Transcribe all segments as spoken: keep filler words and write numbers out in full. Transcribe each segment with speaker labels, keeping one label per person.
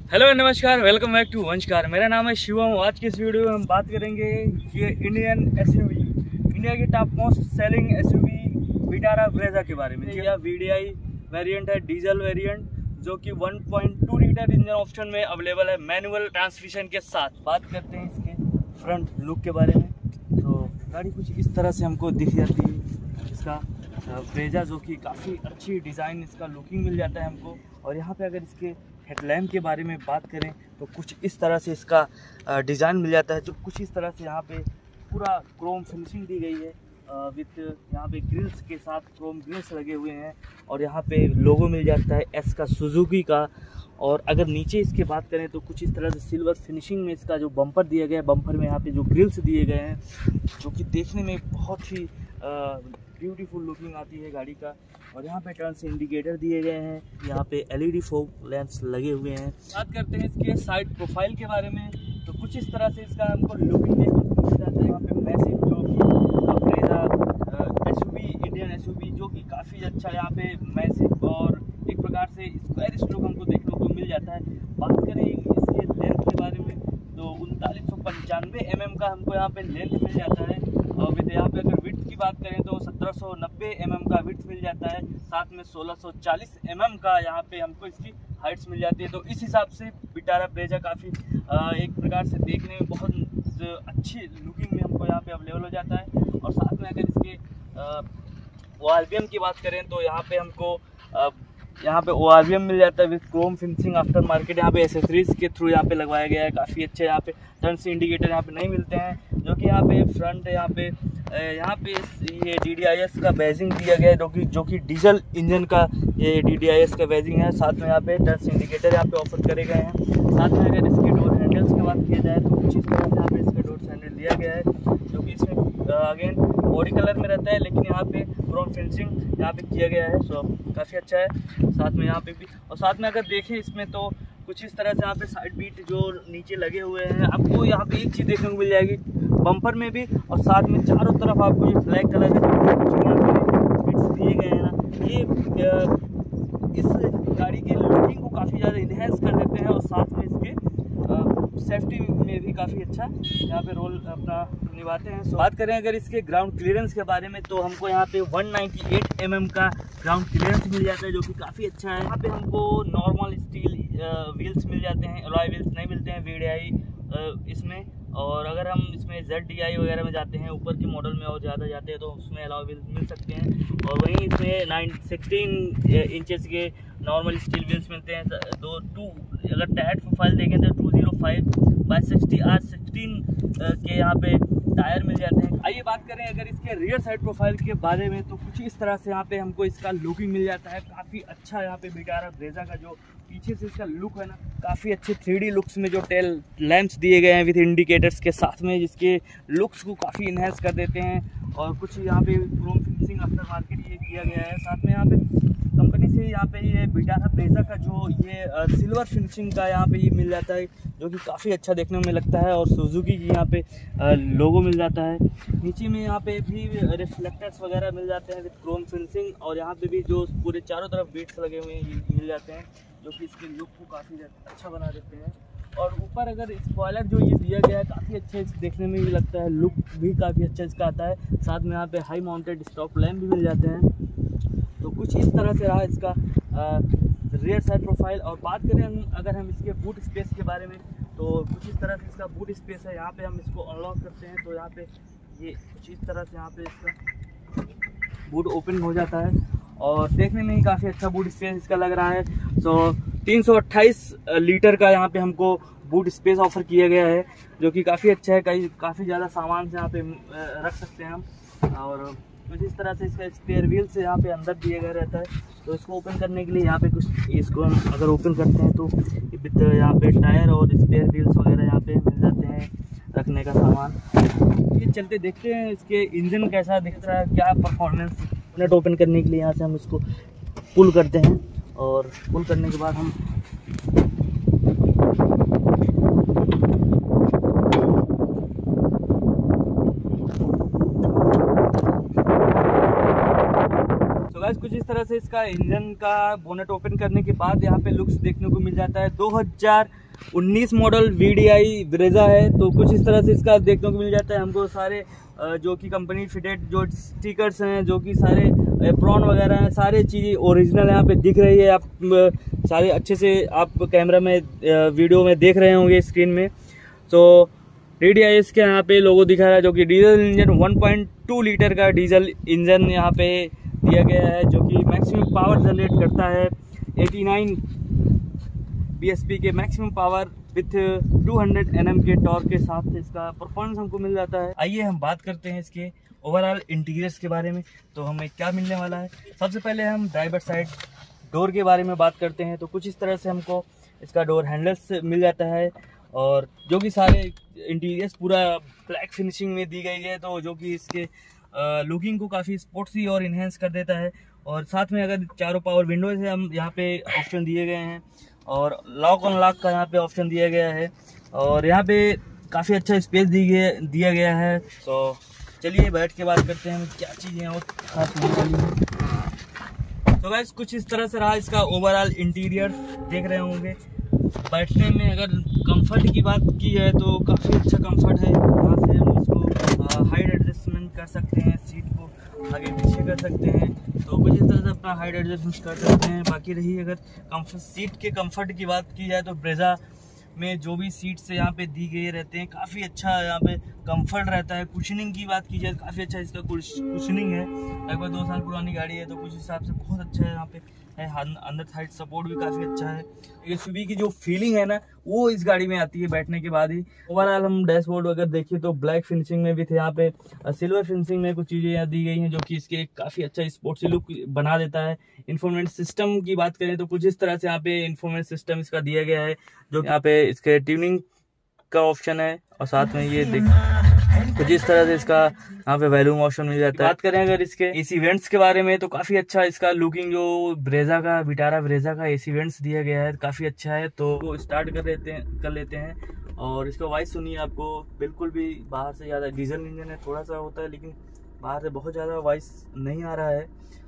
Speaker 1: Hello नमस्कार, welcome back to Vanshkar. मेरा नाम है शिवम। आज की इस वीडियो में हम बात करेंगे ये इंडियन एसयूवी, इंडिया की top most selling SUV Vitara Brezza के बारे में। यह वीडीआई वेरिएंट है, डीजल वेरिएंट, जो कि one point two litre engine option में अवेलेबल है मैनुअल ट्रांसमिशन के साथ। बात करते हैं इसके फ्रंट लुक के बारे में। तो गाड़ी कुछ इस तरह से हमको दिख जाती है, इसका ब्रेजा, जो कि काफ़ी अच्छी डिज़ाइन, इसका लुकिंग मिल जाता है हमको। और यहाँ पे अगर इसके हेडलैम्प के बारे में बात करें तो कुछ इस तरह से इसका डिज़ाइन मिल जाता है, जो कुछ इस तरह से यहाँ पे पूरा क्रोम फिनिशिंग दी गई है विथ यहाँ पे ग्रिल्स के साथ क्रोम ग्रिल्स लगे हुए हैं। और यहाँ पे लोगो मिल जाता है एस का, सुजुकी का। और अगर नीचे इसके बात करें तो कुछ इस तरह से सिल्वर फिनिशिंग में इसका जो बम्पर दिया गया है, बम्पर में यहाँ पे जो ग्रिल्स दिए गए हैं, जो कि देखने में बहुत ही ब्यूटीफुल लुकिंग आती है गाड़ी का। और यहाँ पे टर्न से इंडिकेटर दिए गए हैं, यहाँ पे एलईडी फॉग लैंप्स लगे हुए हैं। बात करते हैं इसके साइड प्रोफाइल के बारे में, तो कुछ इस तरह से इसका हमको लुकिंग देखने को मिल जाता है। यहाँ पे मैसिव जो कि ब्रेजा एसयूवी, इंडियन एसयूवी, जो कि काफ़ी अच्छा यहाँ पे मैसिव और एक प्रकार से स्क्वायरिश लुक हमको देखने को मिल जाता है। बात करें इसके लेंथ के बारे में तो उनतालीस सौ पंचानवे एम एम का हमको यहाँ पे लेंथ मिल जाता है। और विद यहाँ पे अगर विड्थ की बात करें तो सत्रह सौ नब्बे एम एम का विड्थ मिल जाता है, साथ में सोलह सौ चालीस एम एम का यहाँ पे हमको इसकी हाइट्स मिल जाती है। तो इस हिसाब से विटारा ब्रेजा काफ़ी एक प्रकार से देखने में बहुत अच्छी लुकिंग में हमको यहाँ पे अवेलेबल हो जाता है। और साथ में अगर इसके ओ आर बी एम की बात करें तो यहाँ पे हमको आ, यहाँ पे ओ आर बी एम मिल जाता है विद क्रोम फिनिशिंग आफ्टर मार्केट। यहाँ पे एसेसरीज के थ्रू यहाँ पे लगवाया गया है, काफ़ी अच्छे। यहाँ पे टर्न से इंडिकेटर यहाँ पे नहीं मिलते हैं, जो कि यहाँ पे फ्रंट यहाँ पे यहाँ पे ये डी डी आई एस का बैजिंग दिया गया है, जो कि जो कि डीजल इंजन का ये डी डी आई एस का बैजिंग है। साथ में यहाँ पे टर्न से इंडिकेटर यहाँ पे ऑफर करे गए हैं। साथ में अगर इसके डोर हैंडल्स की बात की जाए तो कुछ इस तरह से यहाँ पे इसके डोर हैंडल दिया गया है, जो कि इसमें अगेन बॉडी कलर में रहता है, लेकिन यहाँ पे क्रोम फिनिशिंग यहाँ पे किया गया है। सो काफ़ी अच्छा है। साथ में यहाँ पे भी, और साथ में अगर देखें इसमें तो कुछ इस तरह से यहाँ पे साइड बीट जो नीचे लगे हुए हैं, आपको यहाँ पे एक चीज़ देखने को मिल जाएगी बम्पर में भी, और साथ में चारों तरफ आपको ये ब्लैक कलर के बीट्स दिए गए हैं ना, ये इस गाड़ी के लुकिंग को काफ़ी ज़्यादा इन्हेंस कर देते हैं। और साथ में इसके सेफ्टी में भी काफ़ी अच्छा यहाँ पे रोल अपना निभाते हैं। बात करें अगर इसके ग्राउंड क्लियरेंस के बारे में तो हमको यहाँ पे one ninety eight M M का ग्राउंड क्लियरेंस मिल जाता है, जो कि काफ़ी अच्छा है। यहाँ पे हमको नॉर्मल स्टील व्हील्स मिल जाते हैं, अलॉय व्हील्स नहीं मिलते हैं वीडीआई इसमें। और अगर हम इसमें जेड डी आई वगैरह में जाते हैं, ऊपर के मॉडल में और ज़्यादा जाते हैं तो उसमें अलॉय व्हील्स मिल सकते हैं। और वहीं इसमें नाइन सिक्सटीन इंचेस के नॉर्मल स्टील व्हील्स मिलते हैं। दो टू अगर टायर प्रोफाइल देखें तो two zero five by sixty R sixteen के यहाँ पे टायर मिल जाते हैं। आइए बात करें अगर इसके रियर साइड प्रोफाइल के बारे में तो कुछ इस तरह से यहाँ पे हमको इसका लुकिंग मिल जाता है, काफ़ी अच्छा। यहाँ पे विटारा ब्रेजा का जो पीछे से इसका लुक है ना, काफ़ी अच्छे थ्री डी लुक्स में जो टेल लैंप्स दिए गए हैं विद इंडिकेटर्स के साथ में, जिसके लुक्स को काफ़ी इन्हेंस कर देते हैं। और कुछ यहाँ पे क्रोम फिनिशिंग आफ्टर मार्केट ये किया गया है। साथ में यहाँ पे कंपनी से यहाँ पे ये विटारा ब्रेजा का जो ये सिल्वर फिनिशिंग का यहाँ पे ये मिल जाता है, जो कि काफ़ी अच्छा देखने में लगता है। और सुजुकी की यहाँ पे लोगो मिल जाता है। नीचे में यहाँ पे भी रिफ्लेक्टर्स वगैरह मिल जाते हैं विद क्रोम फिनिशिंग, और यहाँ पे भी जो पूरे चारों तरफ बीट्स लगे हुए हैं ये मिल जाते हैं, जो कि इसके लुक को काफ़ी अच्छा बना देते हैं। और ऊपर अगर स्पॉयलर जो ये दिया गया है काफ़ी अच्छे देखने में भी लगता है, लुक भी काफ़ी अच्छा इसका आता है। साथ में यहाँ पे हाई माउंटेड स्टॉप लैम्प भी मिल जाते हैं। तो कुछ इस तरह से रहा इसका रियर साइड प्रोफाइल। और बात करें हम अगर हम इसके बूट स्पेस के बारे में तो कुछ इस तरह से इसका बूट स्पेस है। यहाँ पे हम इसको अनलॉक करते हैं तो यहाँ पे ये कुछ इस तरह से यहाँ पे इसका बूट ओपन हो जाता है, और देखने में ही काफ़ी अच्छा बूट स्पेस इसका लग रहा है। सो तीन सौ अट्ठाईस लीटर का यहाँ पे हमको बूट स्पेस ऑफर किया गया है, जो कि काफ़ी अच्छा है। कई काफ़ी ज़्यादा सामान से यहाँ पे रख सकते हैं हम। और कुछ इस तरह से इसका स्पेयर व्हील से यहाँ पे अंदर दिया गया रहता है, तो इसको ओपन करने के लिए यहाँ पे कुछ इसको हम अगर ओपन करते हैं तो यहाँ पे टायर और स्पेयर व्हील्स वगैरह यहाँ पे मिल जाते हैं रखने का सामान। ये चलते देखते हैं इसके इंजन कैसा दिख रहा है, क्या परफॉर्मेंस। नट ओपन करने के लिए यहाँ से हम इसको पुल करते हैं, और पुल करने के बाद हम गाइस कुछ इस तरह से इसका इंजन का बोनेट ओपन करने के बाद यहाँ पे लुक्स देखने को मिल जाता है। दो हज़ार उन्नीस model V D I Brezza है, तो कुछ इस तरह से इसका देखने को मिल जाता है हमको। सारे जो कि कंपनी फिटेड जो स्टिकर्स हैं, जो कि सारे एप्रॉन वगैरह हैं, सारे चीज़ें ओरिजिनल यहाँ पे दिख रही है। आप सारे अच्छे से आप कैमरा में वीडियो में देख रहे होंगे स्क्रीन में। तो टी डी आई एस के यहाँ पे लोगो दिखा रहा है, जो कि diesel engine one point two litre का डीजल इंजन यहाँ पे दिया गया है, जो कि मैक्सिमम पावर जनरेट करता है नवासी बी एस पी के मैक्सिमम पावर विथ दो सौ एन एम के टॉर्क के साथ इसका परफॉर्मेंस हमको मिल जाता है। आइए हम बात करते हैं इसके ओवरऑल इंटीरियर्स के बारे में, तो हमें क्या मिलने वाला है। सबसे पहले हम ड्राइवर साइड डोर के बारे में बात करते हैं। तो कुछ इस तरह से हमको इसका डोर हैंडल्स मिल जाता है, और जो कि सारे इंटीरियर्स पूरा ब्लैक फिनिशिंग में दी गई है, तो जो कि इसके लुकिंग को काफ़ी स्पोर्ट्सी और इन्हेंस कर देता है। और साथ में अगर चारों पावर विंडोज है, हम यहाँ पे ऑप्शन दिए गए हैं, और लॉक ऑन लॉक का यहाँ पे ऑप्शन दिया गया है, और यहाँ पे काफ़ी अच्छा स्पेस दी गया दिया गया है। तो चलिए बैठ के बात करते हैं क्या चीज़ें और खास होने वाली हैं। तो गाइस कुछ इस तरह से रहा इसका ओवरऑल इंटीरियर, देख रहे होंगे। बैठने में अगर कंफर्ट की बात की जाए तो काफ़ी अच्छा कंफर्ट है। यहाँ से हम इसको हाइट एडजस्टमेंट कर सकते हैं, सीट को आगे पीछे कर सकते हैं, तो कुछ इस तरह से अपना हाइट एडजस्टमेंट कर सकते हैं। बाकी रही अगर कंफर्ट सीट के कंफर्ट की बात की जाए तो ब्रेजा में जो भी सीट्स यहाँ पे दी गई रहते हैं, काफ़ी अच्छा यहाँ पे कंफर्ट रहता है। कुशनिंग की बात की जाए तो काफ़ी अच्छा इसका कुशनिंग है। लगभग दो साल पुरानी गाड़ी है, तो कुछ हिसाब से बहुत अच्छा है यहाँ पे है। अंदर साइड सपोर्ट भी काफ़ी अच्छा है। एसयूवी की जो फीलिंग है ना, वो इस गाड़ी में आती है बैठने के बाद ही। ओवरऑल हम डैशबोर्ड अगर देखिए तो ब्लैक फिनिशिंग में भी थे, यहाँ पे सिल्वर फिनिशिंग में कुछ चीज़ें यहाँ दी गई हैं, जो कि इसके काफ़ी अच्छा स्पोर्ट्सी लुक बना देता है। इन्फोटेनमेंट सिस्टम की बात करें तो कुछ इस तरह से यहाँ पे इन्फोटेनमेंट सिस्टम इसका दिया गया है, जो यहाँ पे इसके ट्यूनिंग का ऑप्शन है, और साथ में ये देख कुछ इस तरह से इसका यहाँ पे वॉल्यूम ऑप्शन मिल जाता है। बात करें अगर इसके एसी वेंट्स के बारे में तो काफी अच्छा इसका लुकिंग, जो ब्रेजा का विटारा ब्रेजा का एसी वेंट्स दिया गया है काफी अच्छा है। तो वो स्टार्ट कर लेते हैं कर लेते हैं और इसका वॉइस सुनिए, आपको बिल्कुल भी बाहर से ज्यादा, डीजल इंजन है थोड़ा सा होता है, लेकिन बाहर से बहुत ज्यादा वॉइस नहीं आ रहा है।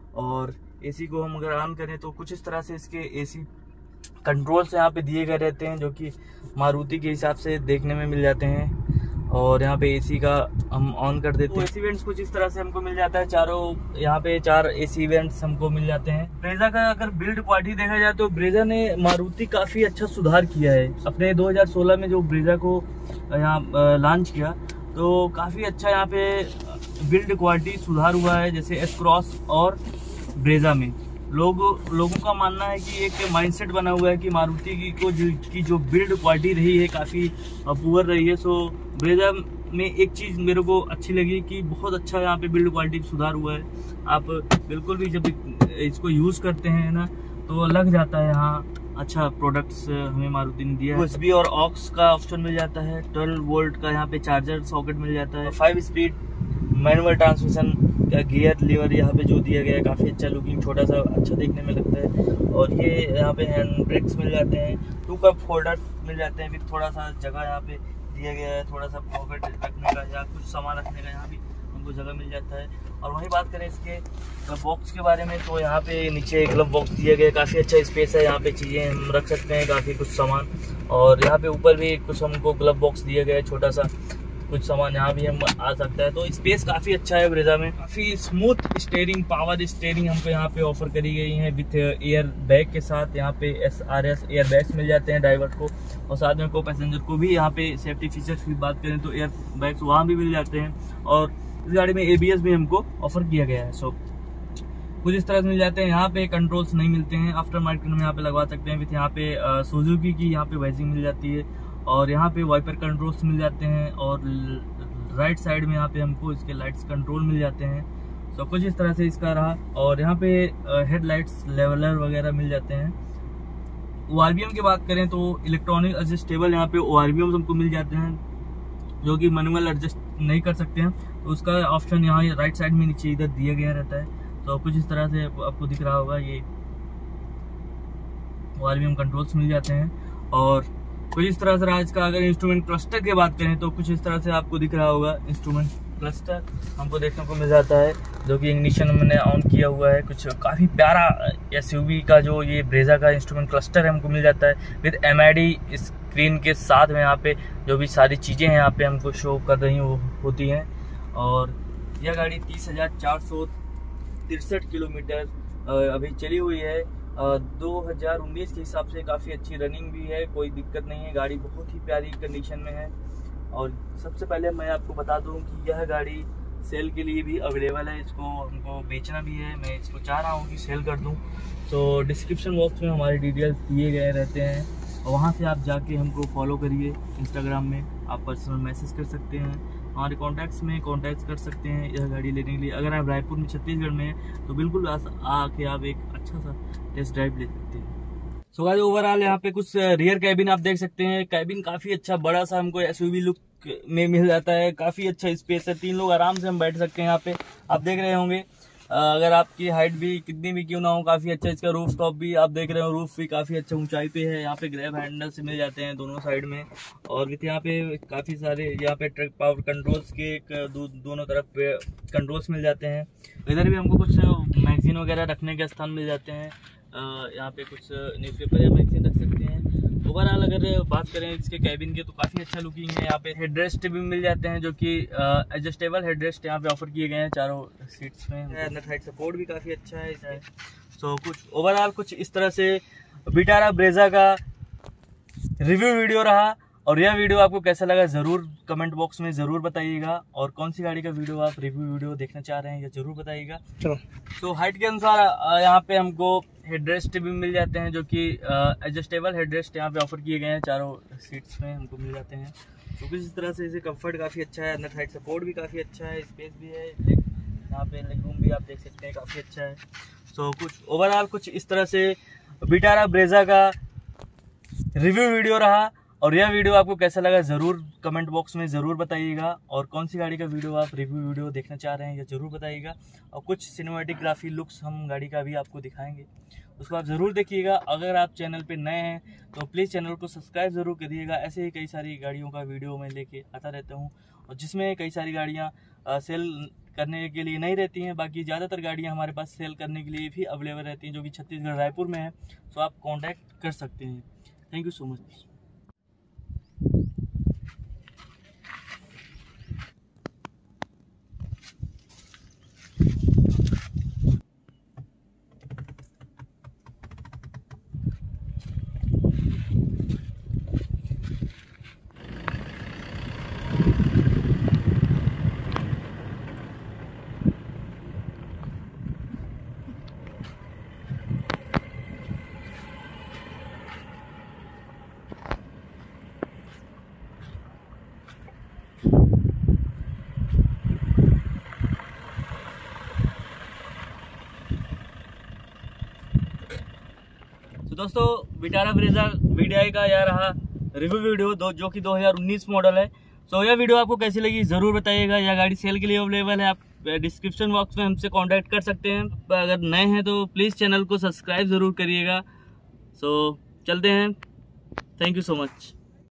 Speaker 1: और एसी को हम अगर ऑन करें तो कुछ इस तरह से इसके एसी कंट्रोल्स यहाँ पे दिए गए रहते हैं, जो कि मारुति के हिसाब से देखने में मिल जाते हैं। और यहाँ पे एसी का हम ऑन कर देते हैं। एसी वेंट्स कुछ इस तरह से हमको मिल जाता है, चारों यहाँ पे चार एसी वेंट्स हमको मिल जाते हैं। ब्रेजा का अगर बिल्ड क्वालिटी देखा जाए तो ब्रेजा ने मारुति काफी अच्छा सुधार किया है। अपने दो हज़ार सोलह में जो ब्रेजा को यहाँ लॉन्च किया तो काफी अच्छा यहाँ पे बिल्ड क्वालिटी सुधार हुआ है। जैसे एस क्रॉस और ब्रेजा में लोग लोगों का मानना है कि एक माइंडसेट बना हुआ है कि मारुति की को जो की जो बिल्ड क्वालिटी रही है काफ़ी पुअर रही है। सो ब्रेजा में एक चीज़ मेरे को अच्छी लगी कि बहुत अच्छा यहाँ पे बिल्ड क्वालिटी सुधार हुआ है। आप बिल्कुल भी जब इसको यूज़ करते हैं ना तो लग जाता है हाँ अच्छा प्रोडक्ट्स हमें मारुति ने दिया है। यूएसबी और ऑक्स का ऑप्शन मिल जाता है, ट्वेल्व वोल्ट का यहाँ पे चार्जर सॉकेट मिल जाता है, फाइव स्पीड मैनुअल ट्रांसमिशन का गियर लीवर यहाँ पे जो दिया गया है काफ़ी अच्छा लुकिंग, छोटा सा अच्छा देखने में लगता है। और ये यहाँ पे हैंड ब्रेक्स मिल जाते हैं, टू कप होल्डर मिल जाते हैं, फिर थोड़ा सा जगह यहाँ पे दिया गया है, थोड़ा सा पॉकेट रखने का या कुछ सामान रखने का यहाँ भी हमको जगह मिल जाता है। और वहीं बात करें इसके ग्लव बॉक्स के बारे में तो यहाँ पे नीचे ग्लव बॉक्स दिया गया है, काफ़ी अच्छा स्पेस है, यहाँ पे चीज़ें हम रख सकते हैं काफ़ी कुछ सामान। और यहाँ पे ऊपर भी कुछ हमको ग्लव बॉक्स दिया गया है, छोटा सा कुछ सामान यहाँ भी हम आ सकता है। तो स्पेस काफ़ी अच्छा है ब्रेजा में। काफ़ी स्मूथ स्टीयरिंग, पावर स्टीयरिंग हमको यहाँ पे ऑफर करी गई है विथ एयर बैग के साथ। यहाँ पे S R S air bags मिल जाते हैं ड्राइवर को, और साथ में को पैसेंजर को भी यहाँ पे सेफ्टी फीचर्स की बात करें तो एयर बैग्स वहाँ भी मिल जाते हैं। और इस गाड़ी में ए बी एस भी हमको ऑफर किया गया है। सो कुछ इस तरह से मिल जाते हैं। यहाँ पे कंट्रोल्स नहीं मिलते हैं, आफ्टर मार्केट में यहाँ पे लगवा सकते हैं विथ यहाँ पे सुजुकी की यहाँ पे वाइजिंग मिल जाती है, और यहाँ पे वाइपर कंट्रोल्स मिल जाते हैं, और राइट साइड में यहाँ पे हमको इसके लाइट्स कंट्रोल मिल जाते हैं। तो कुछ इस तरह से इसका रहा। और यहाँ पे हेडलाइट्स लेवलर वगैरह मिल जाते हैं। ओ आर बी एम की बात करें तो इलेक्ट्रॉनिक एडजस्टेबल यहाँ पे ओ आर बी एम हमको मिल जाते हैं, जो कि मैनुअल एडजस्ट नहीं कर सकते हैं, तो उसका ऑप्शन यहाँ राइट साइड में नीचे इधर दिया गया रहता है। तो कुछ इस तरह से आपको दिख रहा होगा, ये O R V M controls मिल जाते हैं। और कुछ इस तरह से रहा इसका। अगर इंस्ट्रूमेंट क्लस्टर की बात करें तो कुछ इस तरह से आपको दिख रहा होगा इंस्ट्रूमेंट क्लस्टर हमको देखने को मिल जाता है, जो कि इग्निशन मैंने ऑन किया हुआ है। कुछ काफ़ी प्यारा एसयूवी का जो ये ब्रेजा का इंस्ट्रूमेंट क्लस्टर है हमको मिल जाता है with M I D screen के साथ में। यहाँ पे जो भी सारी चीज़ें हैं यहाँ पे हमको शो कर रही हो, होती हैं। और यह गाड़ी तीस हज़ार चार सौ तिरसठ किलोमीटर अभी चली हुई है। दो हज़ार उन्नीस के हिसाब से काफ़ी अच्छी रनिंग भी है, कोई दिक्कत नहीं है। गाड़ी बहुत ही प्यारी कंडीशन में है। और सबसे पहले मैं आपको बता दूं कि यह गाड़ी सेल के लिए भी अवेलेबल है, इसको हमको बेचना भी है। मैं इसको चाह रहा हूं कि सेल कर दूं, तो डिस्क्रिप्शन बॉक्स में हमारे डिटेल्स दिए गए रहते हैं, और वहां से आप जाके हमको फॉलो करिए। इंस्टाग्राम में आप पर्सनल मैसेज कर सकते हैं, हमारे कॉन्टैक्ट्स में कॉन्टैक्ट कर सकते हैं यह गाड़ी लेने के लिए। अगर आप रायपुर में छत्तीसगढ़ में हैं तो बिल्कुल आके आप एक अच्छा सा टेस्ट ड्राइव ले सकते हैं। सो गाइस ओवरऑल यहाँ पे कुछ रियर कैबिन आप देख सकते हैं। कैबिन काफी अच्छा बड़ा सा हमको एसयूवी लुक में मिल जाता है, काफी अच्छा स्पेस है, तीन लोग आराम से हम बैठ सकते हैं यहाँ पे। आप देख रहे होंगे अगर आपकी हाइट भी कितनी भी क्यों ना हो, काफी अच्छा इसका रूफ टॉप भी आप देख रहे हो, रूफ भी काफी अच्छा ऊंचाई पे है। यहाँ पे ग्रैब हैंडल से मिल जाते हैं दोनों साइड में, और विथ यहाँ पे काफी सारे यहाँ पे ट्रक पावर कंट्रोल्स के एक दो, दोनों तरफ पे कंट्रोल्स मिल जाते हैं। इधर भी हमको कुछ मैगजीन वगैरह रखने के स्थान मिल जाते हैं। यहाँ पे कुछ न्यूज़पेपर या मैगजीन रख सकते हैं। ओवरऑल अगर बात करें इसके कैबिन के तो काफ़ी अच्छा लुकिंग है। यहाँ पे हेडरेस्ट भी मिल जाते हैं, जो कि एडजस्टेबल हेडरेस्ट यहाँ पे ऑफर किए गए हैं चारों सीट्स में। अंदर साइड सपोर्ट भी काफ़ी अच्छा है इसमें। सो कुछ ओवरऑल कुछ इस तरह से विटारा ब्रेजा का रिव्यू वीडियो रहा। और यह वीडियो आपको कैसा लगा ज़रूर कमेंट बॉक्स में ज़रूर बताइएगा, और कौन सी गाड़ी का वीडियो आप रिव्यू वीडियो देखना चाह रहे हैं ये ज़रूर बताइएगा। चलो तो हाइट के अनुसार यहाँ पे हमको हेडरेस्ट भी मिल जाते हैं, जो कि एडजस्टेबल हेडरेस्ट यहाँ पे ऑफर किए गए हैं चारों सीट्स में हमको मिल जाते हैं। तो कुछ इस तरह से इसे कंफर्ट काफ़ी अच्छा है, अंदर साइड सपोर्ट भी काफ़ी अच्छा है, स्पेस भी है, यहाँ पे लेग रूम भी आप देख सकते हैं काफ़ी अच्छा है। सो कुछ ओवरऑल कुछ इस तरह से विटारा ब्रेजा का रिव्यू वीडियो रहा। और यह वीडियो आपको कैसा लगा ज़रूर कमेंट बॉक्स में ज़रूर बताइएगा, और कौन सी गाड़ी का वीडियो आप रिव्यू वीडियो देखना चाह रहे हैं ये ज़रूर बताइएगा। और कुछ सिनेमैटिक लुक्स हम गाड़ी का भी आपको दिखाएंगे, उसको आप ज़रूर देखिएगा। अगर आप चैनल पे नए हैं तो प्लीज़ चैनल को सब्सक्राइब ज़रूर करिएगा। ऐसे ही कई सारी गाड़ियों का वीडियो मैं लेके आता रहता हूँ, और जिसमें कई सारी गाड़ियाँ सेल करने के लिए नहीं रहती हैं, बाकी ज़्यादातर गाड़ियाँ हमारे पास सेल करने के लिए भी अवेलेबल रहती हैं, जो कि छत्तीसगढ़ रायपुर में है। तो आप कॉन्टैक्ट कर सकते हैं। Thank you so much. तो दोस्तों विटारा ब्रेजा वीडियो का यह रहा रिव्यू वीडियो दो जो कि दो हज़ार उन्नीस मॉडल है। सो यह वीडियो आपको कैसी लगी ज़रूर बताइएगा। यह गाड़ी सेल के लिए अवेलेबल है, आप डिस्क्रिप्शन बॉक्स में हमसे कांटेक्ट कर सकते हैं। अगर नए हैं तो प्लीज़ चैनल को सब्सक्राइब ज़रूर करिएगा। सो चलते हैं, थैंक यू सो मच।